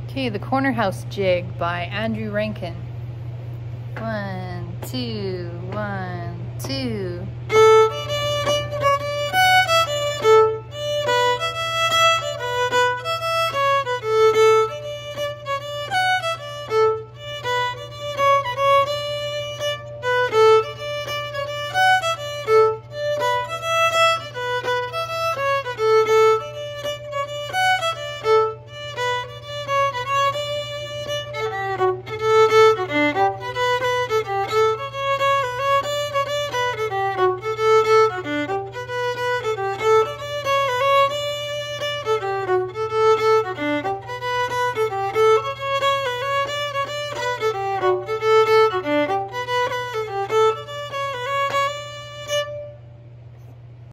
Okay, the Corner House Jig by Andrew Rankin. 1, 2, 1, 2.